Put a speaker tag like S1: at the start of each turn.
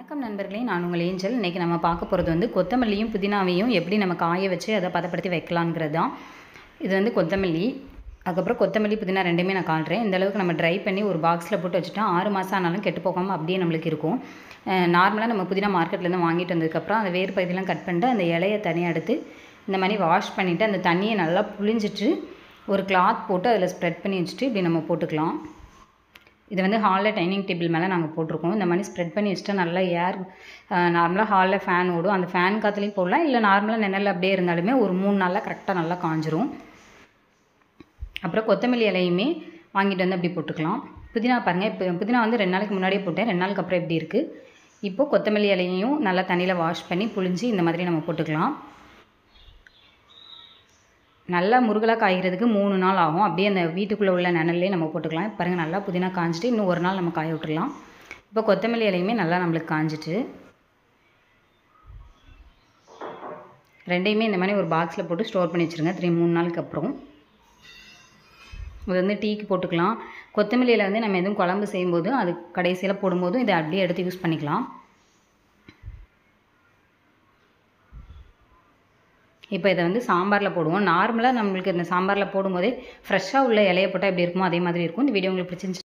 S1: வணக்கம் நண்பர்களே, நான் உங்கள் ஏஞ்சல். இன்றைக்கி நம்ம பார்க்க போகிறது வந்து கொத்தமல்லியும் புதினாவையும் எப்படி நம்ம காய வச்சு அதை பதப்படுத்தி வைக்கலாங்கிறது தான். இது வந்து கொத்தமல்லி, அதுக்கப்புறம் கொத்தமல்லி புதினா ரெண்டுமே நான் காட்டுறேன். இந்த அளவுக்கு நம்ம ட்ரை பண்ணி ஒரு பாக்ஸில் போட்டு வச்சுட்டா 6 மாதம் ஆனாலும் கெட்டு போகாமல் அப்படியே நம்மளுக்கு இருக்கும். நார்மலாக நம்ம புதினா மார்க்கெட்லேருந்து வாங்கிட்டு வந்ததுக்கப்புறம் அந்த வேறு பகுதியெலாம் கட் பண்ணிட்டு அந்த இலையை தனியாக எடுத்து இந்த மாதிரி வாஷ் பண்ணிவிட்டு அந்த தண்ணியை நல்லா புழிஞ்சிட்டு ஒரு கிளாத் போட்டு அதில் ஸ்ப்ரெட் பண்ணி வச்சுட்டு இப்படி நம்ம போட்டுக்கலாம். இது வந்து ஹாலில் டைனிங் டேபிள் மேலே நாங்கள் போட்டிருக்கோம். இந்த மாதிரி ஸ்ப்ரெட் பண்ணி வச்சுட்டா நல்லா ஏர் நார்மலாக ஹாலில் ஃபேன் ஓடும், அந்த ஃபேன் காற்றுலையும் போடலாம், இல்லை நார்மலாக நிழல் அப்படியே இருந்தாலுமே ஒரு 3 நாளில் கரெக்டாக நல்லா காஞ்சிரும். அப்புறம் கொத்தமல்லி இலையுமே வாங்கிட்டு வந்து அப்படி போட்டுக்கலாம். புதினா பாருங்கள், இப்போ புதினா வந்து 2 நாளைக்கு முன்னாடியே போட்டேன், 2 நாளுக்கு அப்புறம் எப்படி இருக்குது. இப்போது கொத்தமல்லி இலையையும் நல்லா தண்ணியில் வாஷ் பண்ணி புழிஞ்சு இந்த மாதிரி நம்ம போட்டுக்கலாம். நல்லா முருகலாக காய்கிறதுக்கு 3 நாள் ஆகும். அப்படியே அந்த வீட்டுக்குள்ளே உள்ள நிழல்லே நம்ம போட்டுக்கலாம். பாருங்கள், நல்லா புதினா காஞ்சிட்டு இன்னும் ஒரு நாள் நம்ம காய விட்டுடலாம். இப்போ கொத்தமல்லி இலையுமே நல்லா நம்மளுக்கு காஞ்சிட்டு, ரெண்டையுமே இந்த மாதிரி ஒரு பாக்ஸில் போட்டு ஸ்டோர் பண்ணி வச்சுருங்க. 3 நாளுக்கு அப்புறம் இது வந்து டீக்கு போட்டுக்கலாம். கொத்தமல்லி இலை வந்து நம்ம எதுவும் குழம்பு செய்யும்போது அது கடைசியில் போடும்போதும் இதை அப்படியே எடுத்து யூஸ் பண்ணிக்கலாம். இப்போ இதை வந்து சாம்பாரில் போடுவோம். நார்மலாக நம்மளுக்கு இந்த சாம்பாரில் போடும்போதே ஃப்ரெஷ்ஷாக உள்ள இலையை போட்டால் எப்படி இருக்குமோ அதே மாதிரி இருக்கும். இந்த வீடியோ உங்களுக்கு பிடிச்சிருந்துச்சு